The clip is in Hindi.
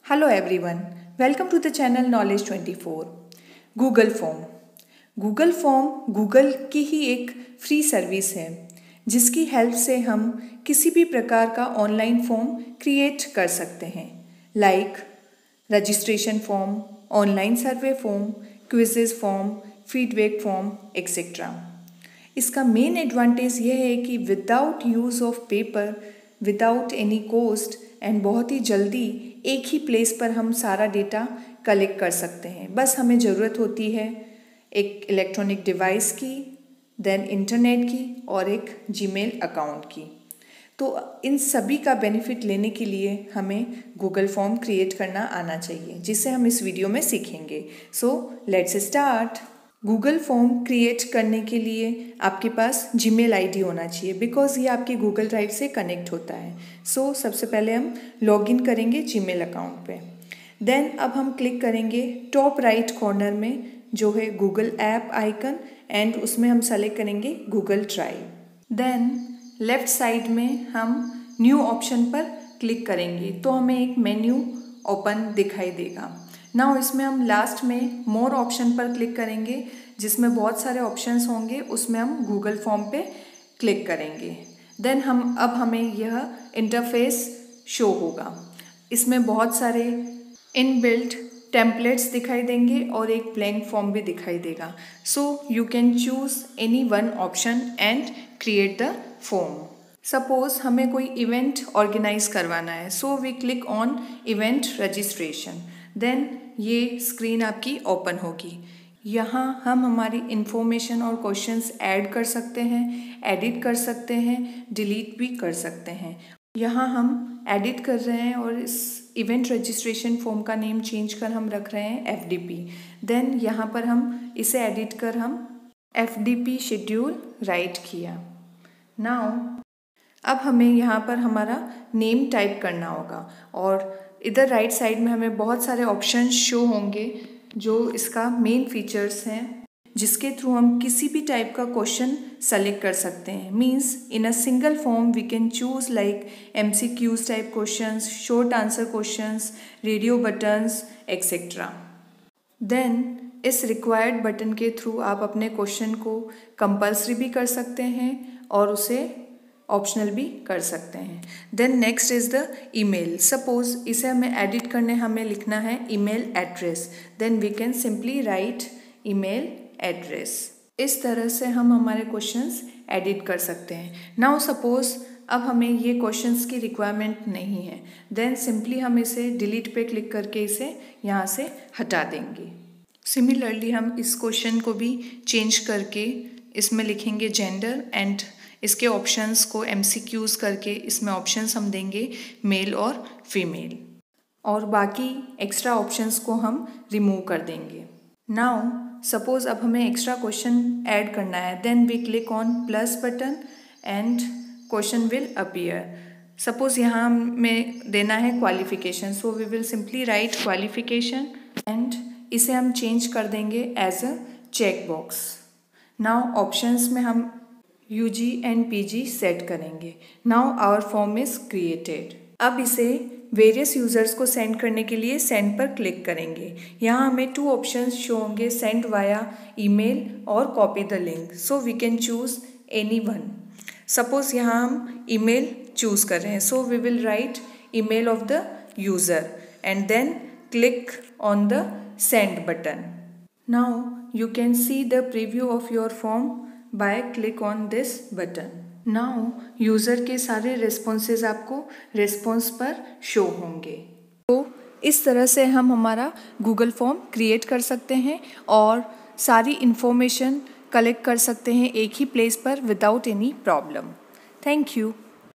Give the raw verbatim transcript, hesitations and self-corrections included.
Hello everyone, welcome to the channel Knowledge twenty-four. Google form Google form Google की ही एक फ्री सर्विस है जिसकी हेल्प से हम किसी भी प्रकार का ऑनलाइन फॉर्म क्रिएट कर सकते हैं, like registration form, online survey form, quizzes form, feedback form etcetera. इसका मेन एडवांटेज यह है कि without use of paper, without any cost and बहुत ही जल्दी एक ही प्लेस पर हम सारा डेटा कलेक्ट कर सकते हैं। बस हमें ज़रूरत होती है एक इलेक्ट्रॉनिक डिवाइस की, देन इंटरनेट की और एक जीमेल अकाउंट की। तो इन सभी का बेनिफिट लेने के लिए हमें गूगल फॉर्म क्रिएट करना आना चाहिए, जिसे हम इस वीडियो में सीखेंगे। So let's start. Google form create करने के लिए आपके पास जीमेल आईडी होना चाहिए, बिकॉज़ ये आपके गूगल ड्राइव से कनेक्ट होता है। सो so, सबसे पहले हम लॉगिन करेंगे जीमेल अकाउंट पे। देन अब हम क्लिक करेंगे टॉप राइट कॉर्नर में जो है गूगल ऐप आइकन, एंड उसमें हम सेलेक्ट करेंगे Google drive. Then left side में हम न्यू ऑप्शन पर क्लिक करेंगे तो हमें एक मेन्यू ओपन दिखाई देगा। नाउ इसमें हम लास्ट में मोर ऑप्शन पर क्लिक करेंगे जिसमें बहुत सारे ऑप्शंस होंगे, उसमें हम गूगल फॉर्म पे क्लिक करेंगे। देन हम अब हमें यह इंटरफेस शो होगा। इसमें बहुत सारे इनबिल्ट टेम्पलेट्स दिखाई देंगे और एक ब्लैंक फॉर्म भी दिखाई देगा। So you can choose any one option and create the form. Suppose हमें कोई इवेंट ऑर्गेनाइज करवाना है, so we click on event registration. Then ये स्क्रीन आपकी ओपन होगी। यहाँ हम हमारी इन्फॉर्मेशन और क्वेश्चंस ऐड कर सकते हैं, एडिट कर सकते हैं, डिलीट भी कर सकते हैं। यहाँ हम एडिट कर रहे हैं और इस इवेंट रजिस्ट्रेशन फॉर्म का नेम चेंज कर हम रख रहे हैं एफ डी पी। देन यहाँ पर हम इसे एडिट कर हम F D P schedule write किया। नाउ अब हमें यहाँ पर हमारा नेम टाइप करना होगा और इधर राइट साइड में हमें बहुत सारे ऑप्शंस शो होंगे जो इसका मेन फीचर्स हैं, जिसके थ्रू हम किसी भी टाइप का क्वेश्चन सेलेक्ट कर सकते हैं। Means in a single form we can choose like M C Qs type questions, short answer questions, radio buttons etcetera. Then इस रिक्वायर्ड बटन के थ्रू आप अपने क्वेश्चन को कंपल्सरी भी कर सकते हैं और उसे ऑप्शनल भी कर सकते हैं। Then next is the email. Suppose इसे हमें एडिट करने हमें लिखना है email address, then we can simply write email address. इस तरह से हम हमारे क्वेश्चंस एडिट कर सकते हैं। नाउ सपोज अब हमें ये क्वेश्चंस की रिक्वायरमेंट नहीं है, देन सिंपली हम इसे डिलीट पे क्लिक करके इसे यहाँ से हटा देंगे। सिमिलरली हम इस क्वेश्चन को भी चेंज करके इसमें लिखेंगे जेंडर एंड इसके ऑप्शंस को एम सी क्यूज़ करके इसमें ऑप्शंस हम देंगे मेल और फीमेल, और बाकी एक्स्ट्रा ऑप्शंस को हम रिमूव कर देंगे। नाउ सपोज अब हमें एक्स्ट्रा क्वेश्चन ऐड करना है, then we click on plus button and question will appear. Suppose यहाँ हमें देना है qualification, so we will simply write qualification and इसे हम चेंज कर देंगे as a check box. Now options में हम U G and P G set करेंगे। Now our form is created. अब इसे वेरियस यूज़र्स को सेंड करने के लिए सेंड पर क्लिक करेंगे। यहाँ हमें टू ऑप्शंस शो होंगे, सेंड वाया ईमेल और copy the link. So we can choose any one. Suppose यहाँ हम ईमेल चूज़ कर रहे हैं, so we will write email of the user and then click on the send button. Now you can see the preview of your form by click on this button. Now user के सारे रिस्पॉन्सेज आपको रिस्पॉन्स पर शो होंगे। तो इस तरह से हम हमारा गूगल फॉर्म क्रिएट कर सकते हैं और सारी इन्फॉर्मेशन कलेक्ट कर सकते हैं एक ही प्लेस पर without any problem. Thank you.